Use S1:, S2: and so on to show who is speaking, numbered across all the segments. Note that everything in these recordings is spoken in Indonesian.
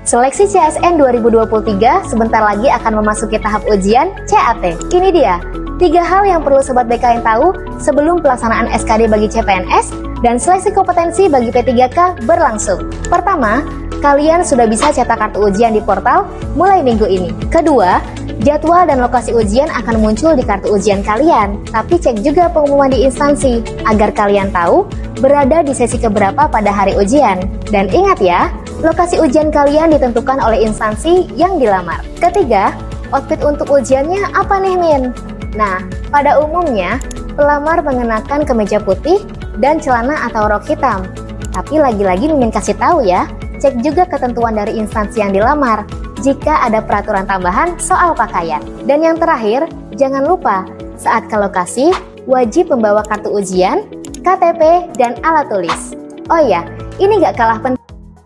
S1: Seleksi CASN 2023 sebentar lagi akan memasuki tahap ujian CAT. Ini dia, 3 hal yang perlu Sobat BKN tahu sebelum pelaksanaan SKD bagi CPNS dan seleksi kompetensi bagi P3K berlangsung. Pertama, kalian sudah bisa cetak kartu ujian di portal mulai minggu ini. Kedua, jadwal dan lokasi ujian akan muncul di kartu ujian kalian. Tapi cek juga pengumuman di instansi agar kalian tahu berada di sesi keberapa pada hari ujian. Dan ingat ya, lokasi ujian kalian ditentukan oleh instansi yang dilamar. Ketiga, outfit untuk ujiannya apa nih Min? Nah, pada umumnya pelamar mengenakan kemeja putih dan celana atau rok hitam. Tapi lagi-lagi Mimin kasih tahu ya, cek juga ketentuan dari instansi yang dilamar jika ada peraturan tambahan soal pakaian. Dan yang terakhir, jangan lupa saat ke lokasi wajib membawa kartu ujian, KTP, dan alat tulis. Oh ya, ini gak kalah penting,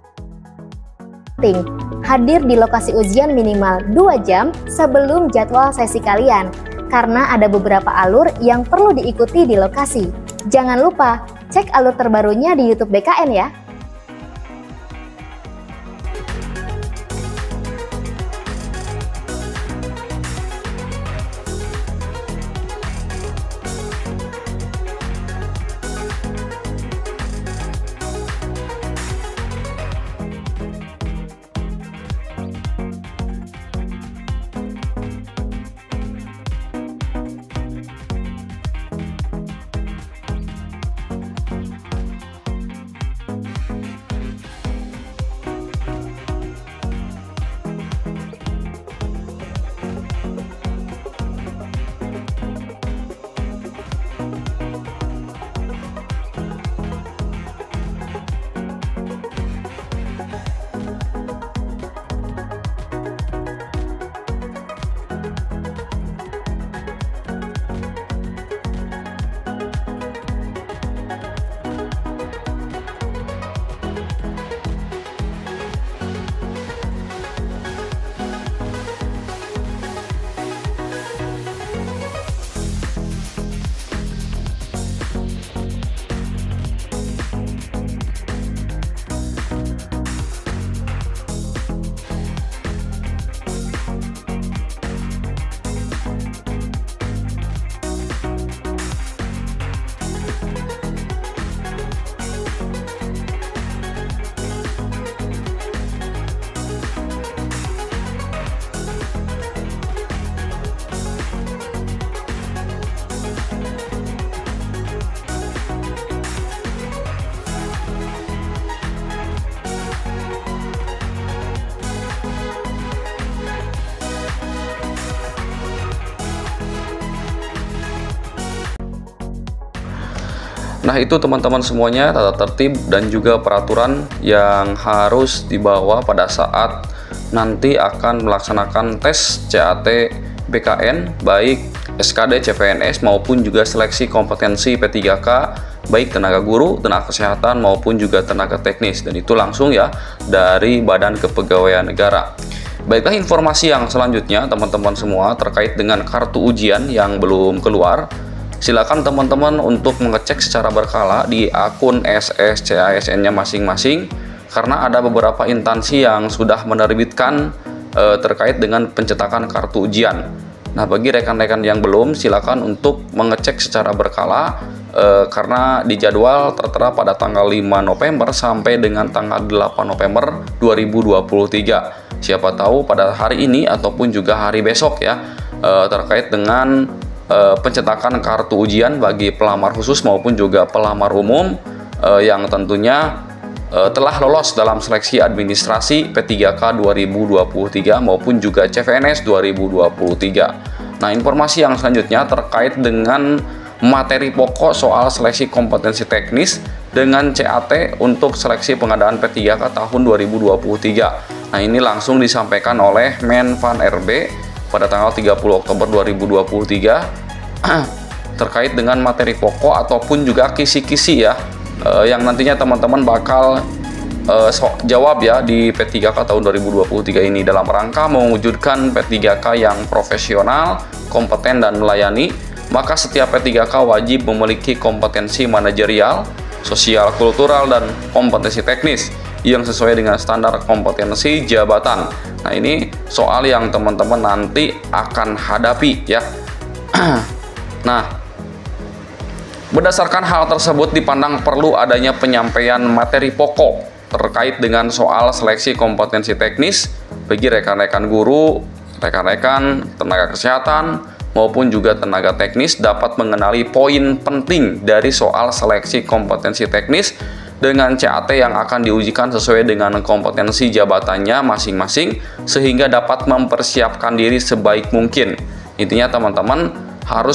S1: hadir di lokasi ujian minimal 2 jam sebelum jadwal sesi kalian, karena ada beberapa alur yang perlu diikuti di lokasi. Jangan lupa cek alur terbarunya di YouTube BKN ya.
S2: Nah itu teman-teman semuanya tata tertib dan juga peraturan yang harus dibawa pada saat nanti akan melaksanakan tes CAT BKN baik SKD CPNS maupun juga seleksi kompetensi P3K baik tenaga guru, tenaga kesehatan maupun juga tenaga teknis, dan itu langsung ya dari Badan Kepegawaian Negara. Baiklah, informasi yang selanjutnya teman-teman semua terkait dengan kartu ujian yang belum keluar. Silakan teman-teman untuk mengecek secara berkala di akun SSCASN-nya masing-masing, karena ada beberapa instansi yang sudah menerbitkan terkait dengan pencetakan kartu ujian. Nah, bagi rekan-rekan yang belum, silakan untuk mengecek secara berkala karena dijadwal tertera pada tanggal 5 November sampai dengan tanggal 8 November 2023. Siapa tahu pada hari ini ataupun juga hari besok ya, terkait dengan pencetakan kartu ujian bagi pelamar khusus maupun juga pelamar umum yang tentunya telah lolos dalam seleksi administrasi P3K 2023 maupun juga CPNS 2023. Nah, informasi yang selanjutnya terkait dengan materi pokok soal seleksi kompetensi teknis dengan CAT untuk seleksi pengadaan P3K tahun 2023. Nah, ini langsung disampaikan oleh Menpan RB pada tanggal 30 Oktober 2023 terkait dengan materi pokok ataupun juga kisi-kisi ya yang nantinya teman-teman bakal jawab ya di P3K tahun 2023 ini dalam rangka mewujudkan P3K yang profesional, kompeten dan melayani. Maka setiap P3K wajib memiliki kompetensi manajerial, sosial kultural dan kompetensi teknis yang sesuai dengan standar kompetensi jabatan. Nah, ini soal yang teman-teman nanti akan hadapi ya. Nah, berdasarkan hal tersebut dipandang perlu adanya penyampaian materi pokok terkait dengan soal seleksi kompetensi teknis bagi rekan-rekan guru, rekan-rekan tenaga kesehatan, maupun juga tenaga teknis dapat mengenali poin penting dari soal seleksi kompetensi teknis dengan CAT yang akan diujikan sesuai dengan kompetensi jabatannya masing-masing sehingga dapat mempersiapkan diri sebaik mungkin. Intinya teman-teman harus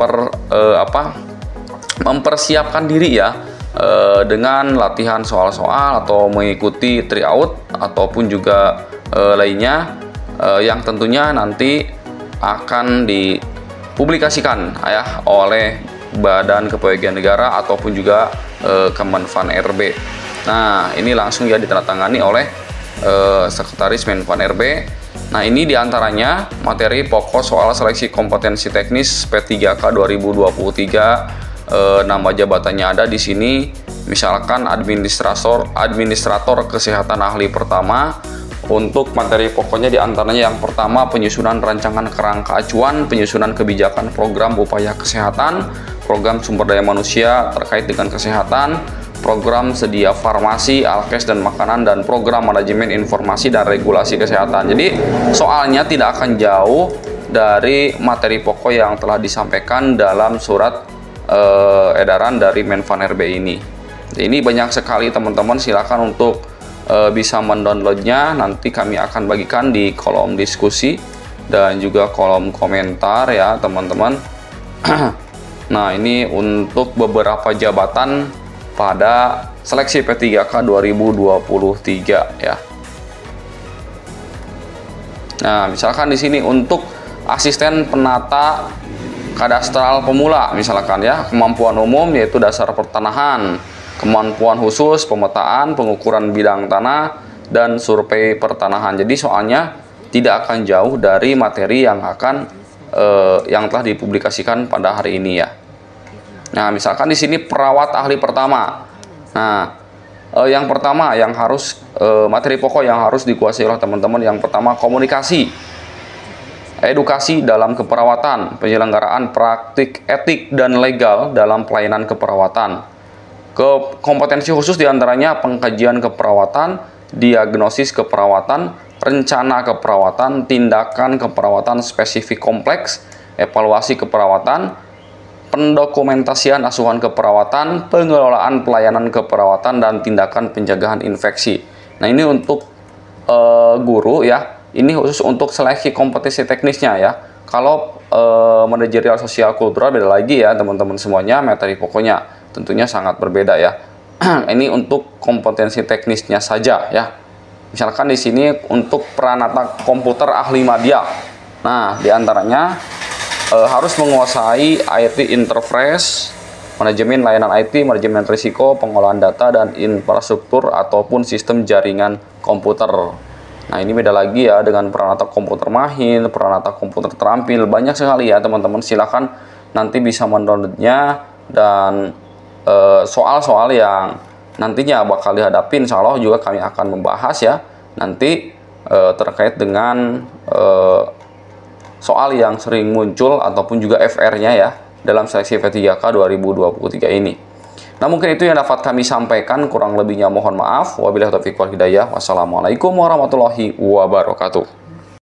S2: mempersiapkan diri ya dengan latihan soal-soal atau mengikuti tryout ataupun juga lainnya yang tentunya nanti akan dipublikasikan ya oleh Badan Kepegawaian Negara ataupun juga Kemenpan RB. Nah, ini langsung ya ditandatangani oleh Sekretaris Menpan RB. Nah, ini diantaranya materi pokok soal seleksi kompetensi teknis P3K 2023. Nama jabatannya ada di sini, misalkan administrator kesehatan ahli pertama. Untuk materi pokoknya diantaranya yang pertama penyusunan rancangan kerangka acuan, penyusunan kebijakan program upaya kesehatan, program sumber daya manusia terkait dengan kesehatan, program sedia farmasi, alkes dan makanan, dan program manajemen informasi dan regulasi kesehatan. Jadi soalnya tidak akan jauh dari materi pokok yang telah disampaikan dalam surat edaran dari Menpan RB ini. Ini banyak sekali teman-teman, silakan untuk bisa mendownloadnya. Nanti kami akan bagikan di kolom diskusi dan juga kolom komentar ya teman-teman. Nah, ini untuk beberapa jabatan pada seleksi P3K 2023 ya. Nah, misalkan di sini untuk asisten penata kadastral pemula misalkan ya, kemampuan umum yaitu dasar pertanahan, kemampuan khusus pemetaan, pengukuran bidang tanah, dan survei pertanahan. Jadi soalnya tidak akan jauh dari materi yang yang telah dipublikasikan pada hari ini ya. Nah, misalkan di sini perawat ahli pertama. Nah, yang pertama yang harus materi pokok yang harus dikuasai oleh teman-teman, yang pertama komunikasi, edukasi dalam keperawatan, penyelenggaraan praktik etik dan legal dalam pelayanan keperawatan. Kompetensi khusus diantaranya pengkajian keperawatan, diagnosis keperawatan, rencana keperawatan, tindakan keperawatan spesifik kompleks, evaluasi keperawatan, pendokumentasian asuhan keperawatan, pengelolaan pelayanan keperawatan, dan tindakan pencegahan infeksi. Nah, ini untuk guru ya, ini khusus untuk seleksi kompetensi teknisnya ya. Kalau manajerial sosial kultural beda lagi ya teman-teman semuanya, materi pokoknya tentunya sangat berbeda ya. Ini untuk kompetensi teknisnya saja ya. Misalkan di sini untuk peranata komputer ahli media. Nah, diantaranya harus menguasai IT interface, manajemen layanan IT, manajemen risiko, pengolahan data, dan infrastruktur ataupun sistem jaringan komputer. Nah, ini beda lagi ya dengan peranata komputer mahir, peranata komputer terampil. Banyak sekali ya teman-teman, silakan nanti bisa mendownloadnya. Dan soal-soal yang nantinya bakal dihadapi insya Allah juga kami akan membahas ya nanti terkait dengan soal yang sering muncul ataupun juga FR-nya ya dalam seleksi P3K 2023 ini. Nah, mungkin itu yang dapat kami sampaikan, kurang lebihnya mohon maaf. Wabillahi taufiq wal hidayah. Wassalamualaikum warahmatullahi wabarakatuh.